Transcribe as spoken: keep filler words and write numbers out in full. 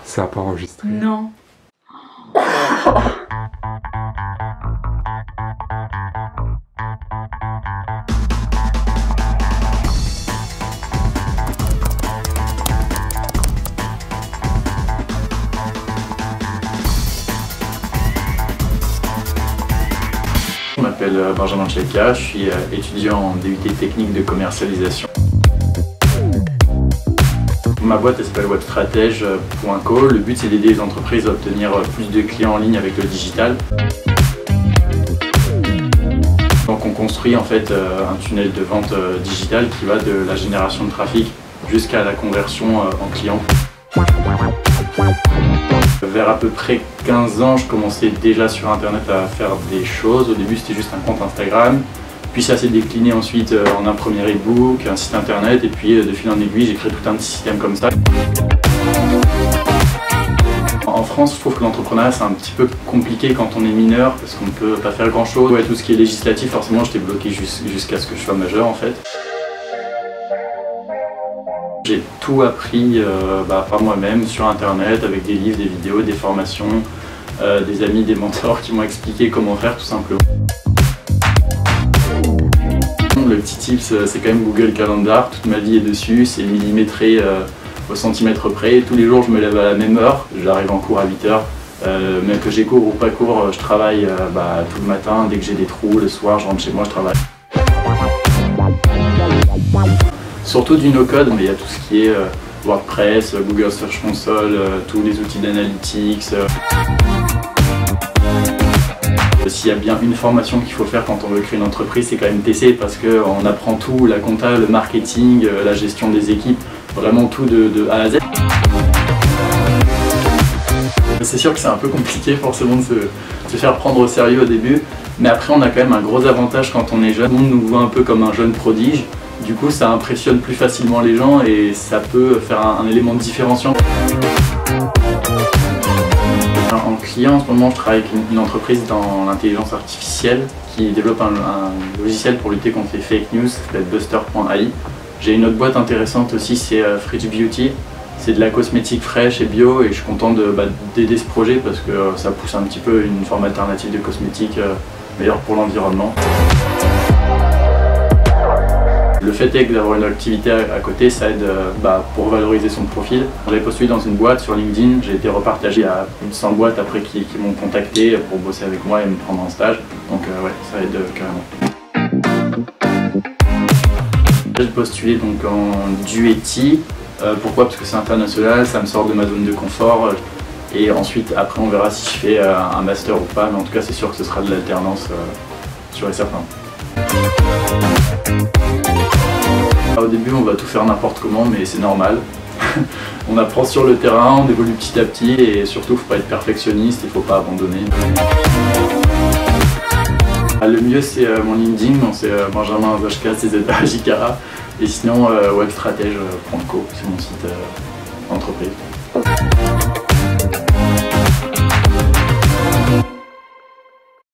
Ça n'a pas enregistré. Non. Je m'appelle Benjamin Tchelka, je suis étudiant en D U T technique de commercialisation. Ma boîte elle s'appelle webstratège point co. Le but c'est d'aider les entreprises à obtenir plus de clients en ligne avec le digital. Donc on construit en fait un tunnel de vente digital qui va de la génération de trafic jusqu'à la conversion en client. Vers à peu près quinze ans, je commençais déjà sur internet à faire des choses. Au début c'était juste un compte Instagram, puis ça s'est décliné ensuite en un premier e-book, un site internet, et puis de fil en aiguille j'ai créé tout un petit système comme ça. En France, je trouve que l'entrepreneuriat c'est un petit peu compliqué quand on est mineur parce qu'on ne peut pas faire grand chose. Ouais, tout ce qui est législatif, forcément j'étais bloqué jusqu'à ce que je sois majeur en fait. J'ai tout appris euh, bah, par moi-même sur internet avec des livres, des vidéos, des formations, euh, des amis, des mentors qui m'ont expliqué comment faire tout simplement. Le petit tips c'est quand même Google Calendar, toute ma vie est dessus, c'est millimétré euh, au centimètre près. Tous les jours je me lève à la même heure, j'arrive en cours à huit heures, euh, même que j'ai cours ou pas cours, je travaille euh, bah, tout le matin, dès que j'ai des trous, le soir je rentre chez moi, je travaille. Surtout du no-code, mais il y a tout ce qui est euh, WordPress, Google Search Console, euh, tous les outils d'analytics. Euh. S'il y a bien une formation qu'il faut faire quand on veut créer une entreprise, c'est quand même T C parce qu'on apprend tout, la compta, le marketing, euh, la gestion des équipes, vraiment tout de, de A à Z. C'est sûr que c'est un peu compliqué forcément de se, de se faire prendre au sérieux au début, mais après on a quand même un gros avantage quand on est jeune. Tout le monde nous voit un peu comme un jeune prodige. Du coup, ça impressionne plus facilement les gens et ça peut faire un, un élément de différenciation. En client, en ce moment, je travaille avec une, une entreprise dans l'intelligence artificielle qui développe un, un logiciel pour lutter contre les fake news, ça s'appelle Buster point A I. J'ai une autre boîte intéressante aussi, c'est euh, Fridge Beauty. C'est de la cosmétique fraîche et bio et je suis content de, bah, d'aider ce projet parce que euh, ça pousse un petit peu une forme alternative de cosmétique euh, meilleure pour l'environnement. Le fait est que d'avoir une activité à côté, ça aide euh, bah, pour valoriser son profil. J'avais postulé dans une boîte sur LinkedIn, j'ai été repartagé à plus de cent boîtes après qui, qui m'ont contacté pour bosser avec moi et me prendre en stage. Donc euh, ouais, ça aide euh, carrément. J'ai postulé donc en duetti. Euh, pourquoi? Parce que c'est international, ça me sort de ma zone de confort. Et ensuite, après, on verra si je fais euh, un master ou pas. Mais en tout cas, c'est sûr que ce sera de l'alternance, euh, sûr et certain. Au début on va tout faire n'importe comment mais c'est normal. On apprend sur le terrain, on évolue petit à petit et surtout il ne faut pas être perfectionniste, il ne faut pas abandonner. Le mieux c'est mon LinkedIn, c'est Benjamin Tchelka, C Z A J K A, et sinon webstratège point co, c'est mon site d'entreprise.